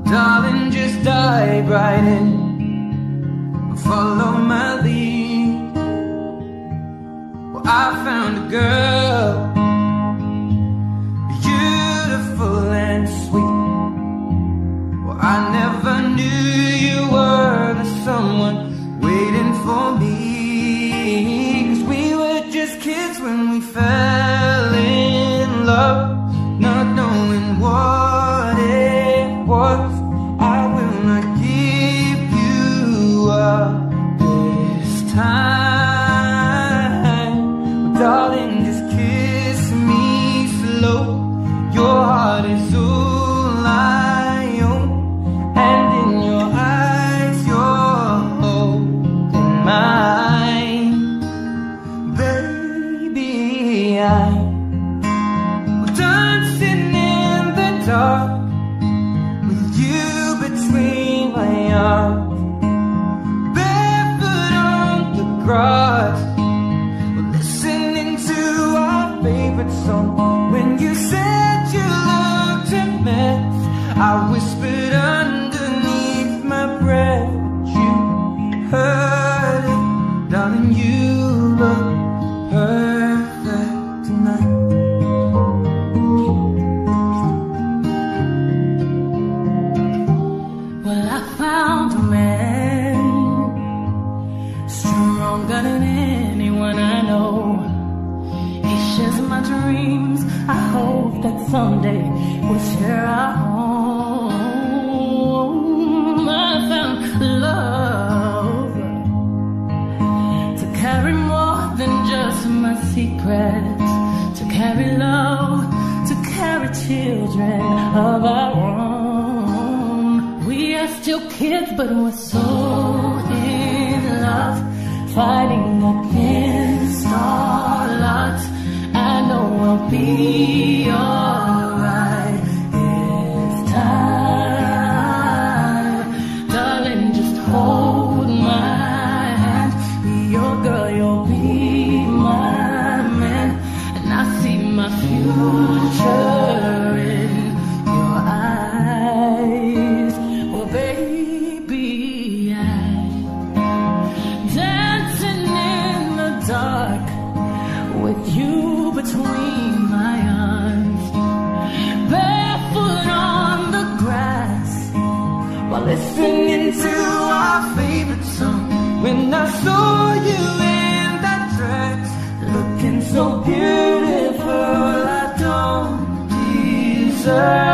Darling, just dive right in, follow my lead. Well, I found a girl, beautiful and sweet. Well, I never knew you were the someone waiting for me. 'Cause we were just kids when we fell in love, not knowing what it was. I will not give you up this time. Darling, just kiss me slow. Your heart is all I own, and in your eyes you're holding mine. Baby, I'm dancing in the dark with you between my arms, barefoot on the grass, listening to our favorite song. When you said you looked a mess, I whispered underneath my breath, you heard it. Darling, you look perfect tonight. Well, I found a man stronger than anyone I know. He shares my dreams. I hope that someday we'll share our home. I found love to carry more than just my secrets, to carry love, to carry children of our own. We are still kids, but we're so in love, fighting against all odds. I know we'll be alright this time. Darling, just hold my hand. Be your girl, you'll be my man. And I see my future in your eyes. Well, baby, I'm dancing in the dark with you between my arms, barefoot on the grass, while listening to our favorite song. When I saw you in that dress, looking so beautiful, I don't deserve